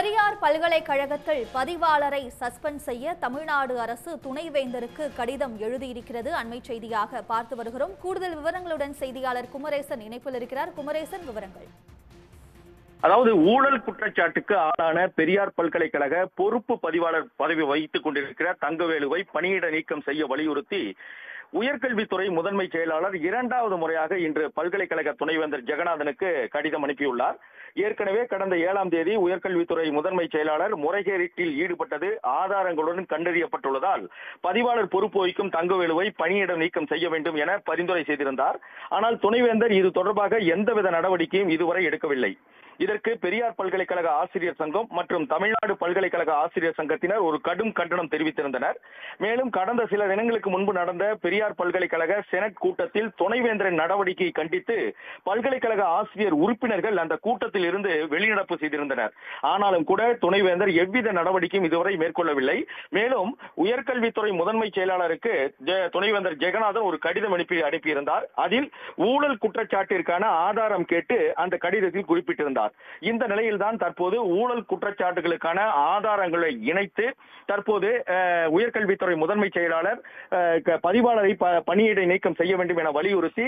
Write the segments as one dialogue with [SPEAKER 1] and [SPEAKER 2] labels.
[SPEAKER 1] பெரியார் பல்கலைக்கழகத்தில் பதிவாளரை சஸ்பெண்ட் செய்ய தமிழ்நாடு அரசு துணைவேந்தருக்கு கடிதம் எழுதியிருக்கிறது. அண்மை செய்தியாக பார்த்து வருகிறோம். கூடுதல் விவரங்களுடன் செய்தியாளர் குமரேசன் இணைப்பில் இருக்கிறார். குமரேசன், விவரங்கள்.
[SPEAKER 2] அதாவது ஊழல் குற்றச்சாட்டுக்கு ஆளான பெரியார் பல்கலைக்கழக பொறுப்பு பதிவாளர் பதவி வகித்துக் கொண்டிருக்கிற தங்கவேலுவை பணியிட நீக்கம் செய்ய வலியுறுத்தி உயர்கல்வித்துறை முதன்மை செயலாளர் இரண்டாவது முறையாக இன்று பல்கலைக்கழக துணைவேந்தர் ஜெகநாதனுக்கு கடிதம் அனுப்பியுள்ளார். ஏற்கனவே கடந்த 7ஆம் தேதி உயர்கல்வித்துறை முதன்மை செயலாளர் முறைகேட்டில் ஈடுபட்டது ஆதாரங்களுடன் கண்டறியப்பட்டுள்ளதால் பதிவாளர் பொறுப்பு வகிக்கும் தங்கவேலுவை பணியிட நீக்கம் செய்ய வேண்டும் என பரிந்துரை செய்திருந்தார். ஆனால் துணைவேந்தர் இது தொடர்பாக எந்தவித நடவடிக்கையும் இதுவரை எடுக்கவில்லை. இதற்கு பெரியார் பல்கலைக்கழக ஆசிரியர் சங்கம் மற்றும் தமிழ்நாடு பல்கலைக்கழக ஆசிரியர் சங்கத்தினர் ஒரு கடும் கண்டனம் தெரிவித்திருந்தனர். மேலும் கடந்த சில தினங்களுக்கு முன்பு நடந்த பெரியார் பல்கலைக்கழக செனட் கூட்டத்தில் துணைவேந்தரின் நடவடிக்கையை கண்டித்து பல்கலைக்கழக ஆசிரியர் உறுப்பினர்கள் அந்த கூட்டத்தில் இருந்து வெளிநடப்பு செய்திருந்தனர். ஆனாலும் கூட துணைவேந்தர் எவ்வித நடவடிக்கையும் இதுவரை மேற்கொள்ளவில்லை. மேலும் உயர்கல்வித்துறை முதன்மை செயலாளருக்கு துணைவேந்தர் ஜெகநாதன் ஒரு கடிதம் அனுப்பியிருந்தார். அதில் ஊழல் குற்றச்சாட்டிற்கான ஆதாரம் கேட்டு அந்த கடிதத்தில் குறிப்பிட்டிருந்தார். இந்த நிலையில்தான் தற்போது ஊழல் குற்றச்சாட்டுகளுக்கான ஆதாரங்களை இணைத்து தற்போது உயர்கல்வித்துறை முதன்மை செயலாளர் பதிவாளரை பணியிடை நீக்கம் செய்ய வேண்டும் என வலியுறுத்தி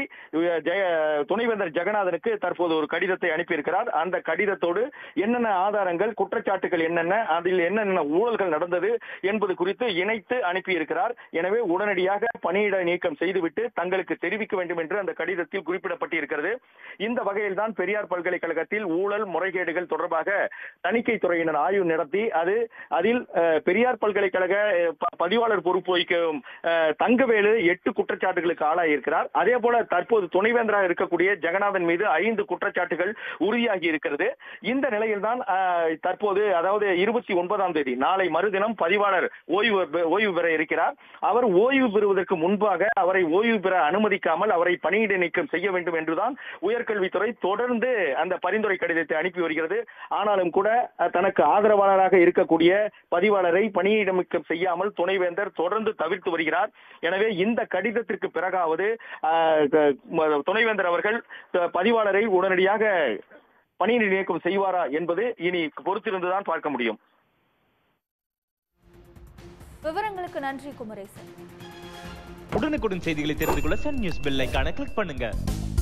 [SPEAKER 2] துணைவேந்தர் ஜெகநாதனுக்கு தற்போது ஒரு கடிதத்தை அனுப்பியிருக்கிறார். அந்த கடிதத்தோடு என்னென்ன ஆதாரங்கள், குற்றச்சாட்டுகள் என்னென்ன, அதில் என்னென்ன ஊழல்கள் நடந்தது என்பது குறித்து இணைத்து அனுப்பியிருக்கிறார். எனவே உடனடியாக பணியிட நீக்கம் செய்துவிட்டு தங்களுக்கு தெரிவிக்க வேண்டும் என்று அந்த கடிதத்தில் குறிப்பிடப்பட்டிருக்கிறது. இந்த வகையில் தான் பெரியார் பல்கலைக்கழகத்தில் ஊழல் முறைகேடுகள் தொடர்பாக தணிக்கை துறையினர் ஆய்வு நடத்தி அதில் பெரியார் பல்கலைக்கழக பதிவாளர் பொறுப்பு வகிக்கும் தங்கவேலு 8 குற்றச்சாட்டுகளுக்கு ஆளாயிருக்கிறார். அதே போல தற்போது துணைவேந்தராக இருக்கக்கூடிய ஜெகநாதன் மீது 5 குற்றச்சாட்டுகள் உறுதியாகி இருக்கிறது. இந்த நிலையில் தான் தற்போது அதாவது 29ஆம் தேதி நாளை மறுதினம் பதிவாளர் ஓய்வு பெற இருக்கிறார். அவர் ஓய்வு பெறுவதற்கு முன்பாக அவரை ஓய்வு பெற அனுமதிக்காமல் அவரை பணியிடை நீக்கம் செய்ய வேண்டும் என்றுதான் உயர்கல்வித்துறை தொடர்ந்து அந்த பரிந்துரை கடிதத்தை அனுப்பி வருகிறது. ஆனாலும் கூட தனக்கு ஆதரவாளராக இருக்கக்கூடிய பதிவாளரை பணியிட நீக்கம் செய்யாமல் துணைவேந்தர் தொடர்ந்து தவிர்த்து வருகிறார். எனவே இந்த கடிதத்திற்கு பிறகாவது துணைவேந்தர் அவர்கள் பதிவாளரை உடனடியாக பணியிட நீக்கம் செய்வாரா என்பது இனி பொறுத்திருந்துதான் பார்க்க முடியும்.
[SPEAKER 1] விவரங்களுக்கு நன்றி குமரேசன்.
[SPEAKER 3] உடனுக்குடன் செய்திகளை தெரிந்து கொள்ள சன் நியூஸ் பெல் ஐகானை கிளிக் பண்ணுங்க.